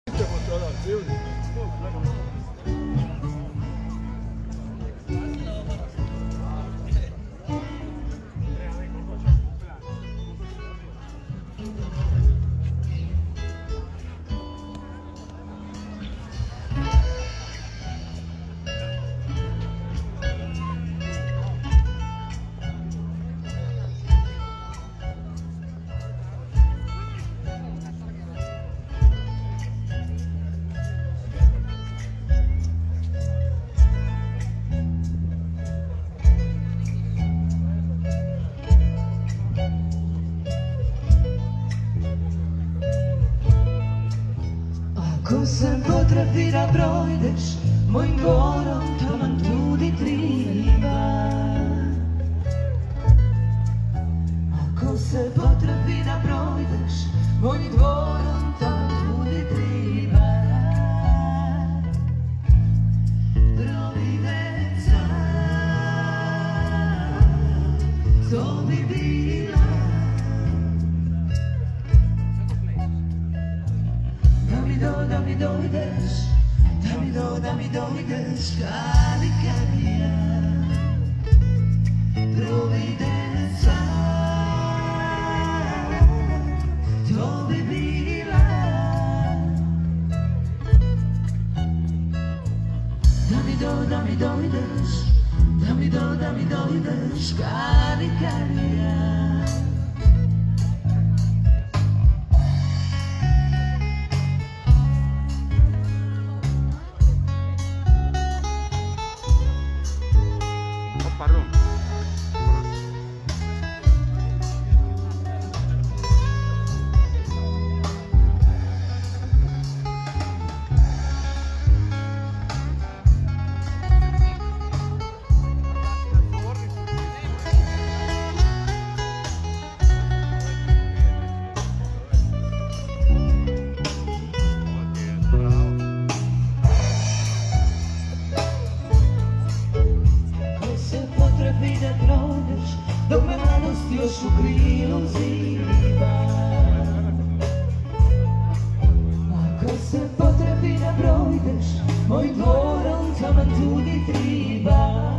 Ako se potrefi da projdeš mojim dvorom, taman tudi triba. Ako se potrefi da projdeš mojim dvorom, taman tudi triba. Providenca, to bi bila. Da mi dojdeš, da mi dojdeš, Kalikarija, providenca, to bi bila. Da mi dojdeš, da mi dojdeš, Kalikarija. Dok me mladost još u krilu ziva. Ako se potrebi da projdeš mojim dvorom, taman tudi triba.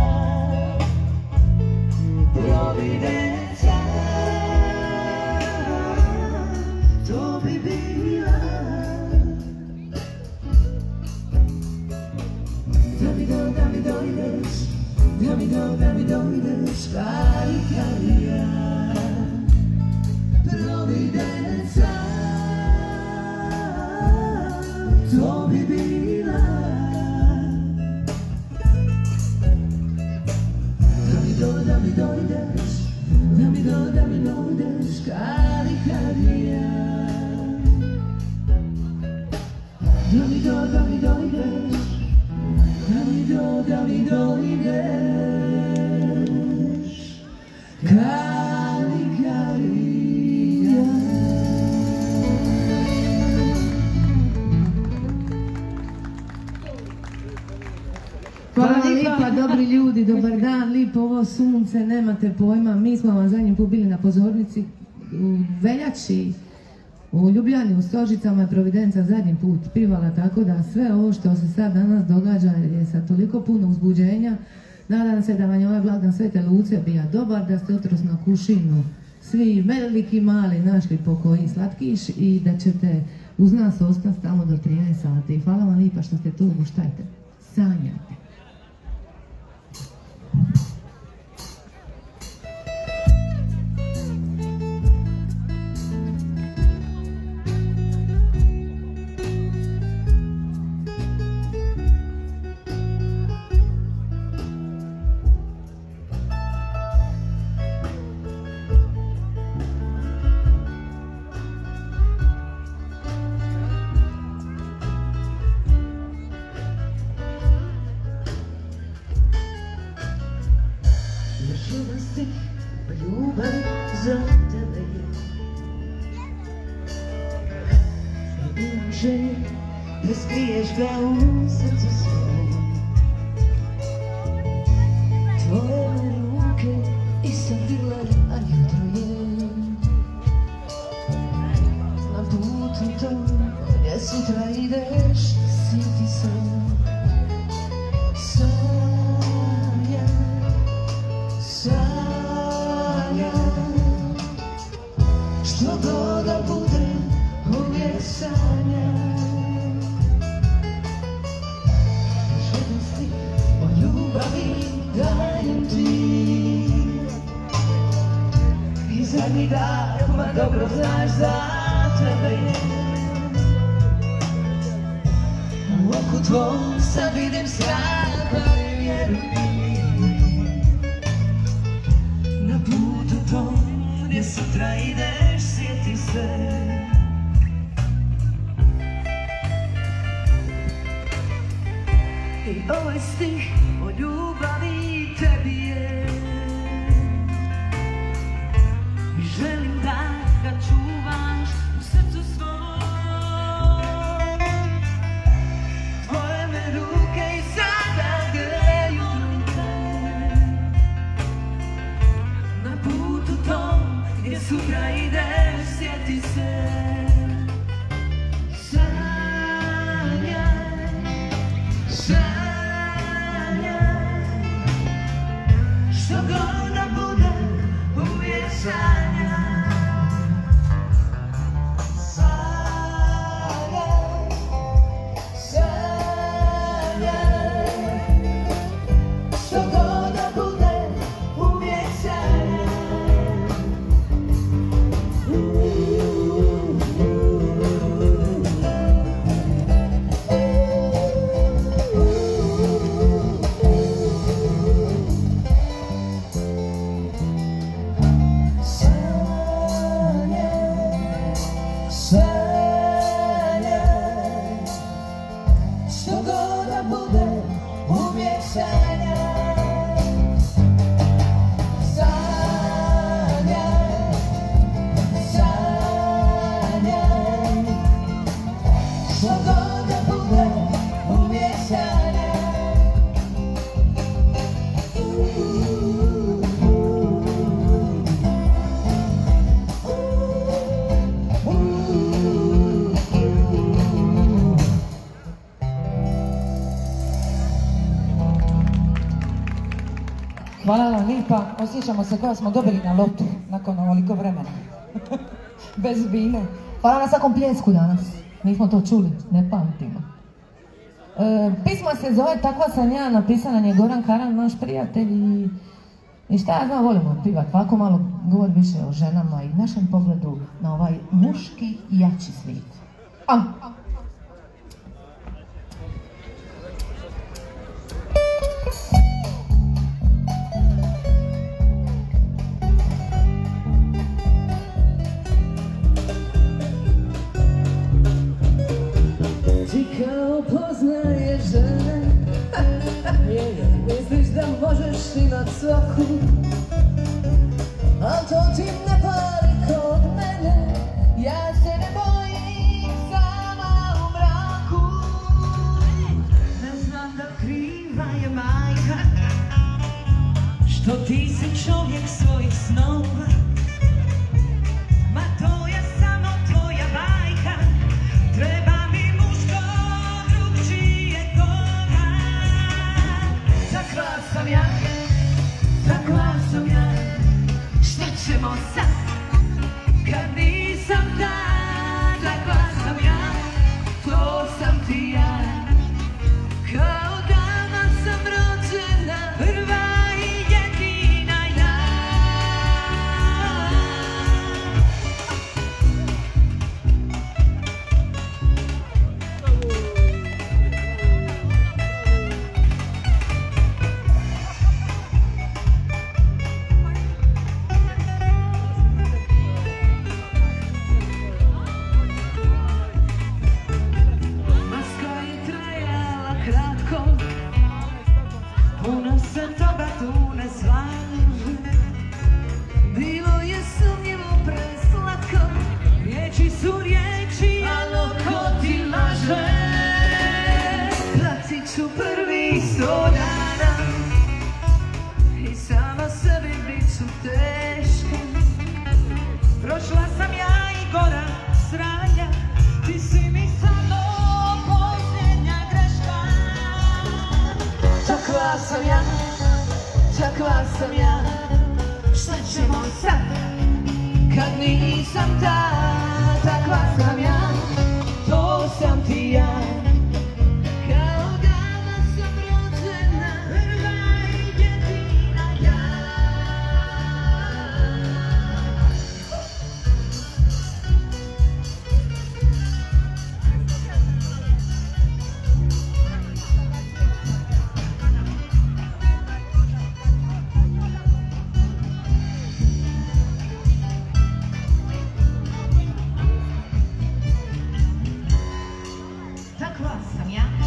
Providenca, to bi bila. Da mi dojdeš, da mi dojdeš, Kalikarija, providenca, to bi bila. Da mi dojdeš, da mi dojdeš, Kalikarija, da mi dojdeš, da mi dojdeš, Kalikarija. Hvala lijepa, dobri ljudi, dobar dan, lipo ovo sunce, nemate pojma, mi smo vam zadnji put bili na pozornici u veljači, u Ljubljani, u Stožicama je Providenca zadnji put pivala, tako da sve ovo što se sad danas događa je sa toliko puno uzbuđenja. Nadam se da vam je ovaj blagdan Svete Luce bija dobar, da ste jutros na Kušinu svi veliki mali našli po koji slatkiš i da ćete uz nas ostati tamo do 13 sati. Hvala vam lijepa što ste tu, guštajte, sanjajte. Ljubav za tebe imam želje da skriješ ga u srcu svom. Tvoje ruke isam vidjela, a jutro je na putu tom gdje su sutra ideš, sjeti se. Sanjaj, sanjaj, što god da bude, uvijek sanjaj. Željnosti o ljubavi dajem ti. I zadnji dan, ma dobro znaš za tebe je. U oku tvom sad vidim strah, ali vjeruj mi. Na putu tom gdje sutra ideš, sjeti se. I ovaj stih o ljubavi tebi je. I želim da ga čuvaš u srcu svom. Tvoje me ruke i sada greju ruke. Na putu tom gdje sutra ideš, sjeti se. Sanjaj, sanjaj, što god da bude, uvijek sanjaj. Sanjaj, sanjaj, što god da bude, uvijek sanjaj. Hvala vam lijepa, osjećamo se koja smo dobili na lotu nakon ovoliko vremena. Bez bine. Hvala na svakom pljesku danas. Nismo to čuli, ne pamtimo. Pismo se zove Takva sam ja, napisana je Goran Karan, naš prijatelj i šta ja znam, volimo pivat. Ovako malo govori više o ženama i našem pogledu na ovaj muški i jači svijet. Ti kao poznaješ žene, misliš da možeš imat svaku, al to ti ne pali kod mene. Ja se ne bojim sama u mraku. Ne znam da kriva je majka, što ti si čovjek svojih snova. Ma to je samo tvoja bajka, treba takva sam ja, šta ćemo sad, kad nisam ta, takva sam ja, to sam ti ja, kao dama sam rođena, prva i jedina ja. Maska ćemo sad, kad nisam ta, takva sam ja, to sam ti ja. Kao danas sam rođena, prva i jedina ja. Takva sam ja.